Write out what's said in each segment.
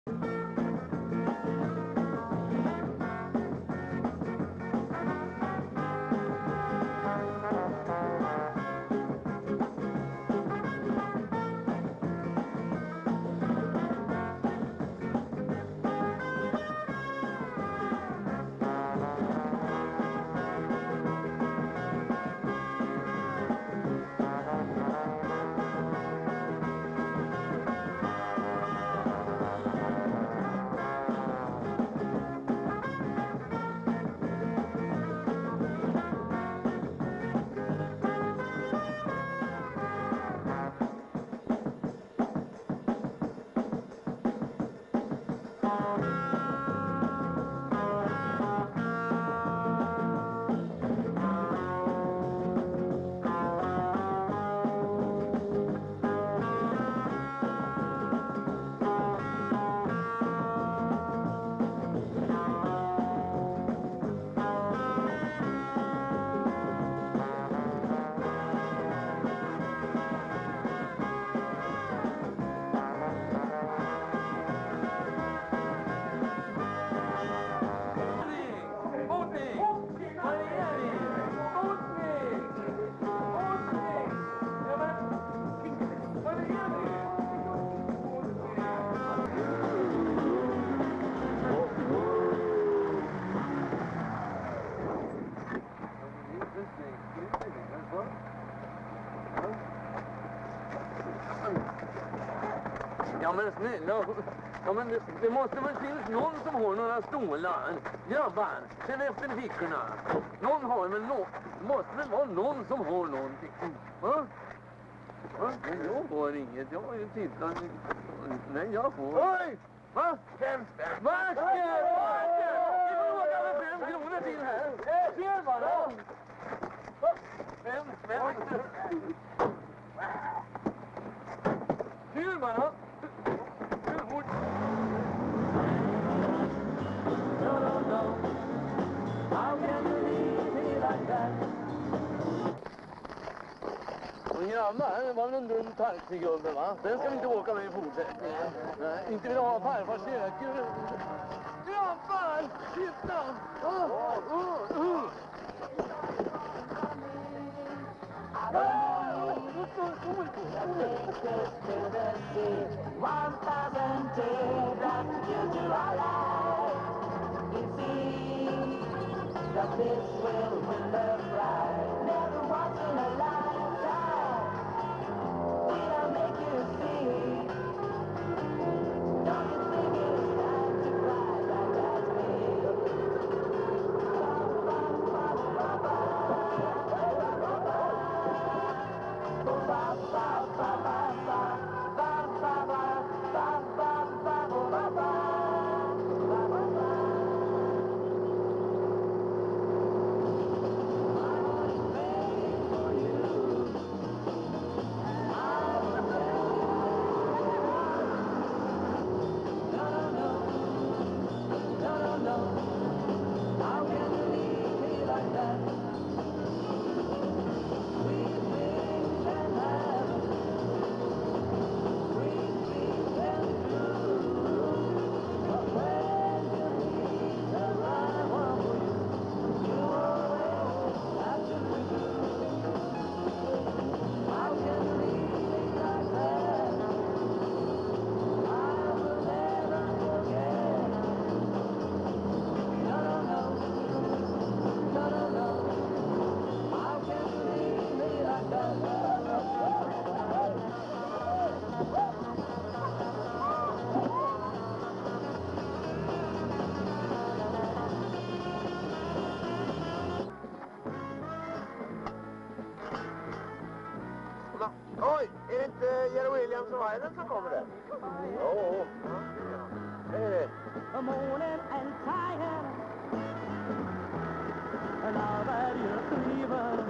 Ja men snälla, ja, men det måste väl finnas någon som har några stålar. Grabbar, sen efter fickorna. Någon har väl måste väl vara någon som har någonting. Va? Va? Men jag har inget, jag har ju tittat. Nej, jag får. Oj! Va? 5 spänn. Vacker! Vi får åka med 5 kronor till här. Ser bara! 5 spänn. Ser bara! Och grabbar, det var väl en dum taxigubbe va? Den ska vi inte åka med i fortsättningen. Nej, inte vill ha farfars köker. Grabbar, titta! That this will win the prize. Never once in a lifetime did I make you see. Don't you think it's time to cry like that's me? Oj, är det inte Jerry Williams och Island som kommer där? Jo, det är det. The morning and tired, and now that you're leaving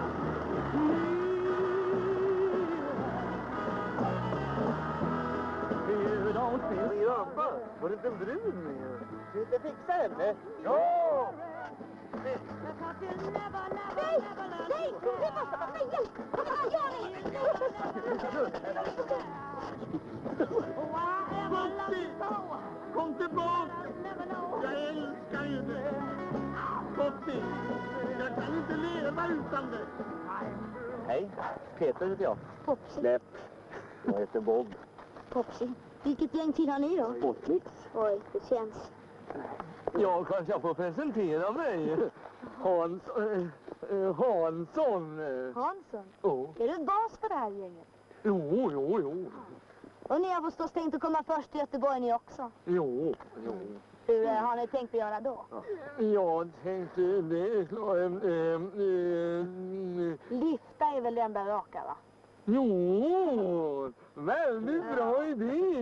you don't feel Grabbar, var det inte en brud med? Ska vi inte fixa henne? ja! Nej! Nej! Det måste vara hjälp! Vad gör ni? Popsi! Kom tillbaka! Jag älskar ju dig! Popsi! Jag kan inte leva utan dig! Hej, Peter heter jag. Popsi. Släpp. Jag heter Bob. Popsi. Vilket gäng tillhör ni då? Sportlix. Oj, det känns. Ja, kanske jag får presentera mig. Hansson. Hansson. Oh. Är du bas för det här gänget? Jo. Och ni har förstås tänkt att komma först till Göteborg ni också. Jo. Hur har ni tänkt att göra då? Jag tänkte, det är klart... Lyfta är väl det enda raka, va? Jo, väldigt bra idé.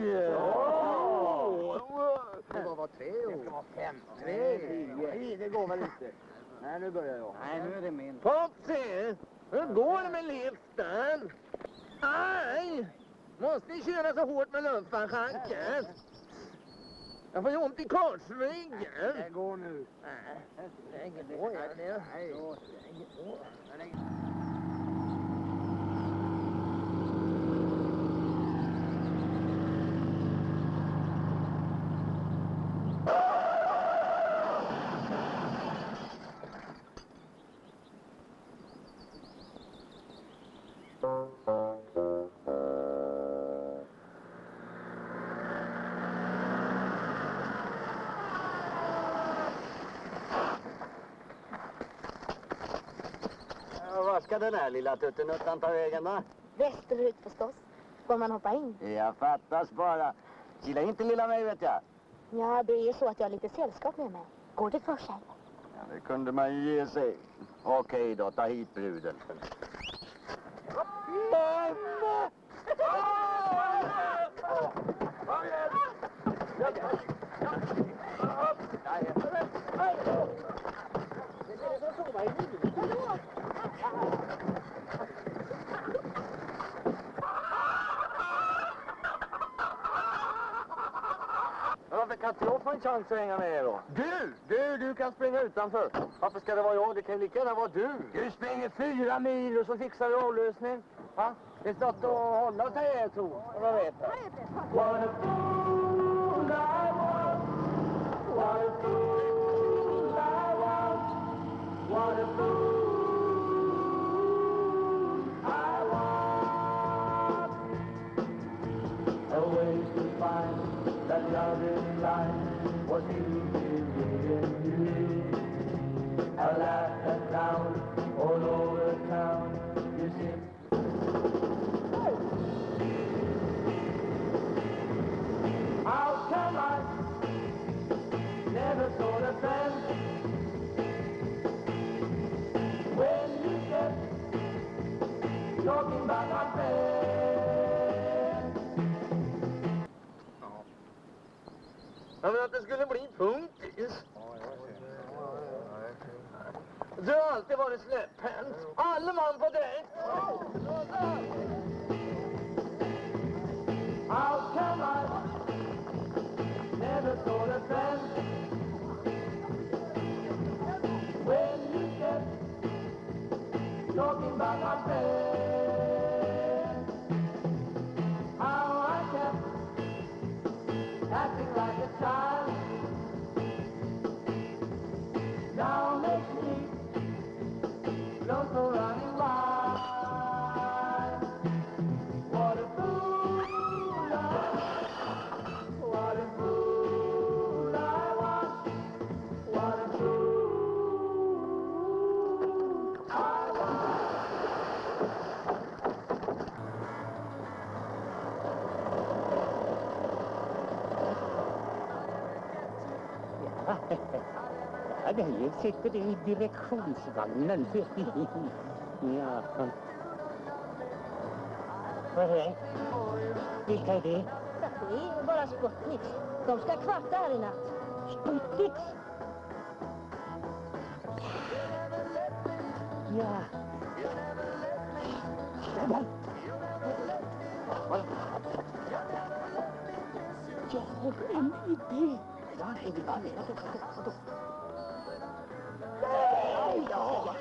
Det var 3 år. Det var 5. 3, 10. Det går väl inte. Nej, nu börjar jag. Nej, nu är det min. Popsi, hur går det med liften? Aj! Måste ni köra så hårt med luftfarschacket? Jag får ju ont i korsryggen. Det går nu. Nej, det går jag det. Var ska den här lilla tuttenuttan ta vägen då? Västerut förstås. Får man hoppa in? Jag fattas bara. Gillar inte lilla mig, vet jag. Ja, det är ju så att jag har lite sällskap med mig. Går det för sig? Ja, det kunde man ju ge sig. Okej då, ta hit bruden. Mamma! Varför kan inte jag få en chans att hänga med er då? Du kan springa utanför. Varför ska det vara jag? Det kan ju lika gärna vara du. Du springer 4 mil och så fixar du avlösning. Va? Det är stått och hålla sig, jag tror. Vad vet jag? What a fool I was. What a fool I was. What a fool I was. A way to find that love in life was easy in you. I laughed and clowned all over town. You see. How come I never saw the friend when you kept talking about my friend? Jag menar att det skulle bli punktis. Du har alltid varit släpphänt. Alla man på dig. How come I never saw the friend when you kept talking about my friend? How I kept acting like a child now makes me close to running wild. What a fool I was. What a fool I was. What a fool I was. Ja, där sitter det i direktionsvagnen. Ja. Vad är det? Vilka är det? Det är bara Sputnik. De ska kvarta här i natt. Sputnik? Ja. Jag har en idé. Ja, en idé. Vadå? Ja.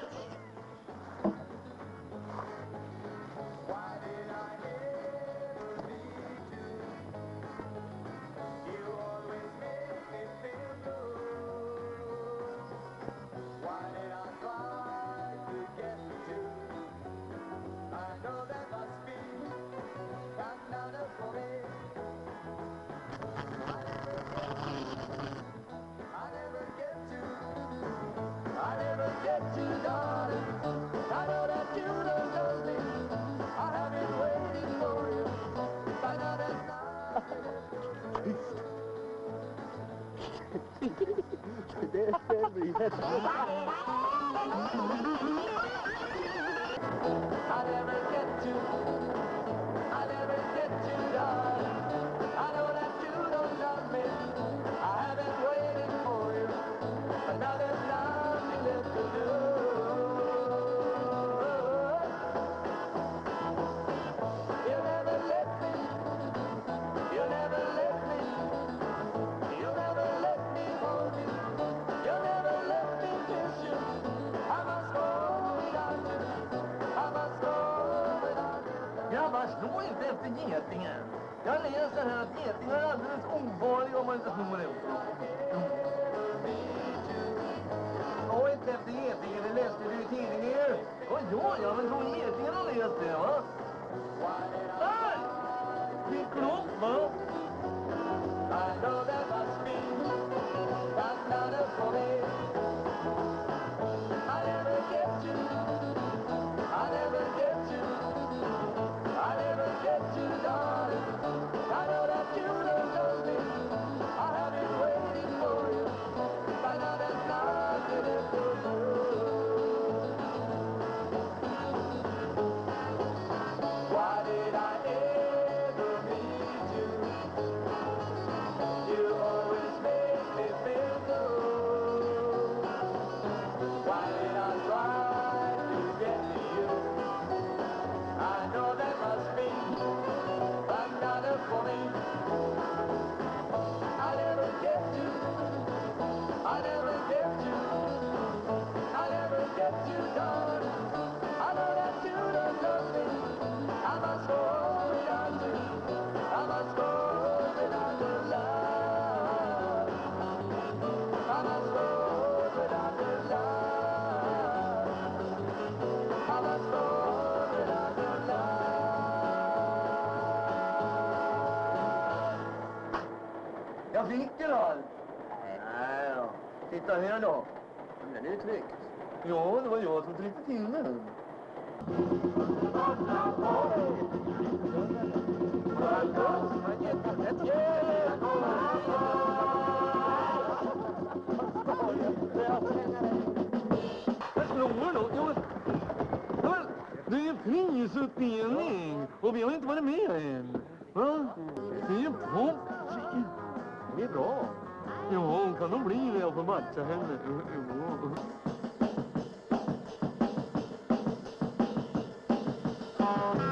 Det blir jättebra. I never get to, darling. I know that you don't love me. I have been waiting for you, but now there's nothing left to do. You never let me, you never let me, you never let me hold you, you never let me kiss you. I must go without you, I must go without you. Grabbar, slå inte efter getingen. Jag läser här att getingar är alldeles ofarliga om man inte snor efter dem. Slå inte efter getingen, det läste du i tidningen. Ja, men tror getingen har läst det, va? Där! Fick du upp, va? I know there must be another for me. I never get you, I never get you, I never get you, darling. I know that you don't love me. I have been waiting for you, but now there's nothing left to do. Why did I ever meet you? You always make me feel good. Why did I try to get to you? I know there must be another for me. I never get you, I never get you, I never get you, darling. I know that you don't love me. I must go without you, I must go without your love. I must go without your love. I must go without your love. Jag fick det då. Nej då. Titta här då. Den är ju tryckt. Ja, det var jag som tryckte till den. Jag slår då. Det är ju prisutdelning och vi har inte varit med än. Va? Det är ju pop. Det är bra. Ja, kan de bli det? Jag får matcha henne. Ja.